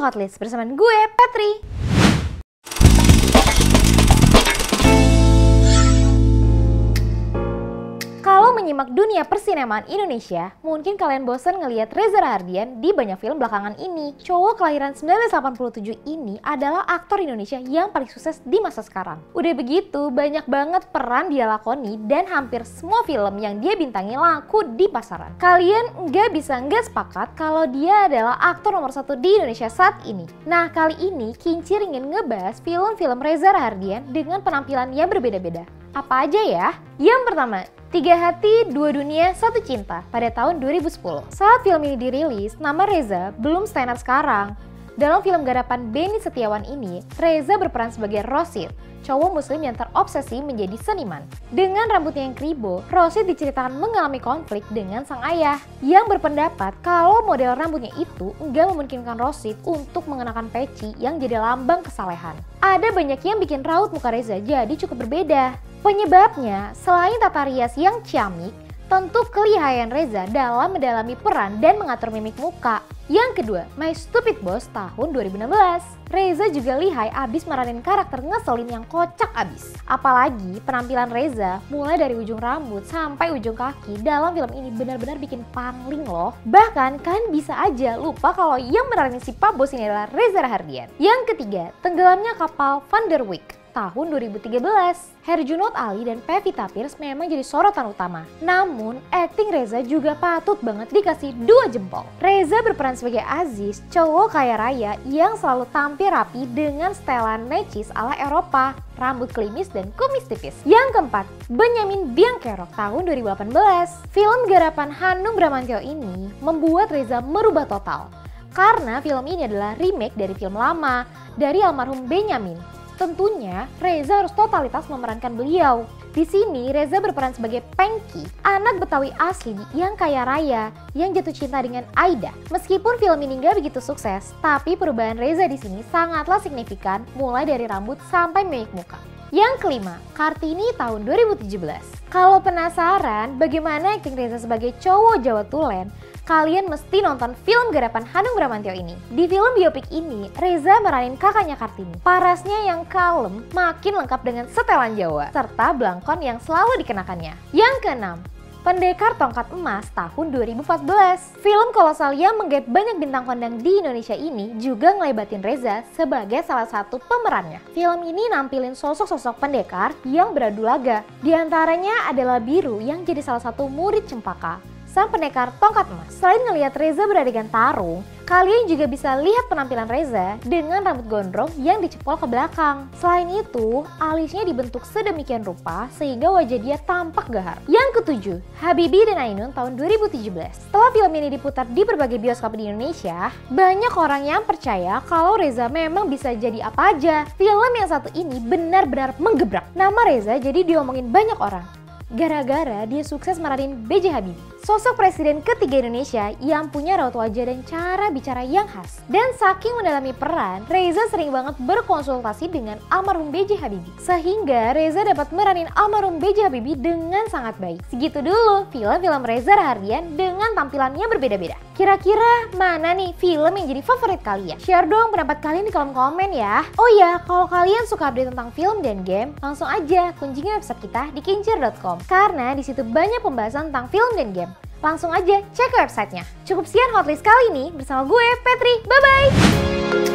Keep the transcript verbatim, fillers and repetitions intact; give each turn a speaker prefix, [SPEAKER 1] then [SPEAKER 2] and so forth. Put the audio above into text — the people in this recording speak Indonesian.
[SPEAKER 1] Hotlist bersama gue, Petri. Kalau menyimak dunia persinemaan Indonesia, mungkin kalian bosan ngelihat Reza Rahardian di banyak film belakangan ini. Cowok kelahiran sembilan belas delapan puluh tujuh ini adalah aktor Indonesia yang paling sukses di masa sekarang. Udah begitu, banyak banget peran dia lakoni dan hampir semua film yang dia bintangi laku di pasaran. Kalian nggak bisa nggak sepakat kalau dia adalah aktor nomor satu di Indonesia saat ini. Nah, kali ini Kincir ingin ngebahas film-film Reza Rahardian dengan penampilan yang berbeda-beda. Apa aja ya? Yang pertama, Tiga Hati, Dua Dunia, Satu Cinta pada tahun dua ribu sepuluh. Saat film ini dirilis, nama Reza belum tenar sekarang. Dalam film garapan Benny Setiawan ini, Reza berperan sebagai Rosid, cowok muslim yang terobsesi menjadi seniman. Dengan rambutnya yang kribo, Rosid diceritakan mengalami konflik dengan sang ayah yang berpendapat kalau model rambutnya itu enggak memungkinkan Rosid untuk mengenakan peci yang jadi lambang kesalehan. Ada banyak yang bikin raut muka Reza jadi cukup berbeda. Penyebabnya, selain tata rias yang ciamik, tentu kelihayan Reza dalam mendalami peran dan mengatur mimik muka. Yang kedua, My Stupid Boss tahun dua ribu enam belas. Reza juga lihai abis meranin karakter ngeselin yang kocak abis. Apalagi penampilan Reza mulai dari ujung rambut sampai ujung kaki dalam film ini benar-benar bikin pangling loh. Bahkan kalian bisa aja lupa kalau yang meranin si Pak Bos ini adalah Reza Rahardian. Yang ketiga, tenggelamnya kapal Van der Wijk tahun dua ribu tiga belas. Herjunot Ali dan Pevita Pierce memang jadi sorotan utama. Namun, akting Reza juga patut banget dikasih dua jempol. Reza berperan sebagai Aziz, cowok kaya raya yang selalu tampil rapi dengan setelan necis ala Eropa, rambut klimis dan kumis tipis. Yang keempat, Benyamin Biangkerok tahun dua ribu delapan belas. Film garapan Hanung Bramantyo ini membuat Reza merubah total. Karena film ini adalah remake dari film lama dari almarhum Benyamin. Tentunya Reza harus totalitas memerankan beliau. Di sini Reza berperan sebagai Pengki, anak Betawi asli yang kaya raya yang jatuh cinta dengan Aida. Meskipun film ini nggak begitu sukses, tapi perubahan Reza di sini sangatlah signifikan, mulai dari rambut sampai mimik muka. Yang kelima, Kartini tahun dua ribu tujuh belas. Kalau penasaran bagaimana akting Reza sebagai cowok Jawa Tulen, kalian mesti nonton film garapan Hanung Bramantyo ini. Di film biopik ini, Reza meranin kakaknya Kartini. Parasnya yang kalem makin lengkap dengan setelan Jawa, serta blangkon yang selalu dikenakannya. Yang keenam, Pendekar Tongkat Emas tahun dua ribu empat belas. Film kolosal yang menggait banyak bintang kondang di Indonesia ini juga ngelebatin Reza sebagai salah satu pemerannya. Film ini nampilin sosok-sosok pendekar yang beradu laga. Di antaranya adalah Biru yang jadi salah satu murid Cempaka, sang pendekar tongkat emas. Selain ngelihat Reza beradegan tarung, kalian juga bisa lihat penampilan Reza dengan rambut gondrong yang dicepol ke belakang. Selain itu, alisnya dibentuk sedemikian rupa sehingga wajah dia tampak gahar. Yang ketujuh, Habibie dan Ainun tahun dua ribu tujuh belas. Setelah film ini diputar di berbagai bioskop di Indonesia, banyak orang yang percaya kalau Reza memang bisa jadi apa aja. Film yang satu ini benar-benar menggebrak. Nama Reza jadi diomongin banyak orang gara-gara dia sukses meranin B J Habibie, sosok presiden ketiga Indonesia yang punya raut wajah dan cara bicara yang khas. Dan saking mendalami peran, Reza sering banget berkonsultasi dengan almarhum B J Habibie, sehingga Reza dapat meranin almarhum B J Habibie dengan sangat baik. Segitu dulu film-film Reza Rahardian dengan tampilan yang berbeda-beda. Kira-kira mana nih film yang jadi favorit kalian? Share dong pendapat kalian di kolom komen ya. Oh ya, kalau kalian suka update tentang film dan game, langsung aja kunjungi website kita di kincir dot com. Karena di situ banyak pembahasan tentang film dan game. Langsung aja cek ke websitenya. Cukup sekian Hotlist kali ini bersama gue, Petri. Bye-bye!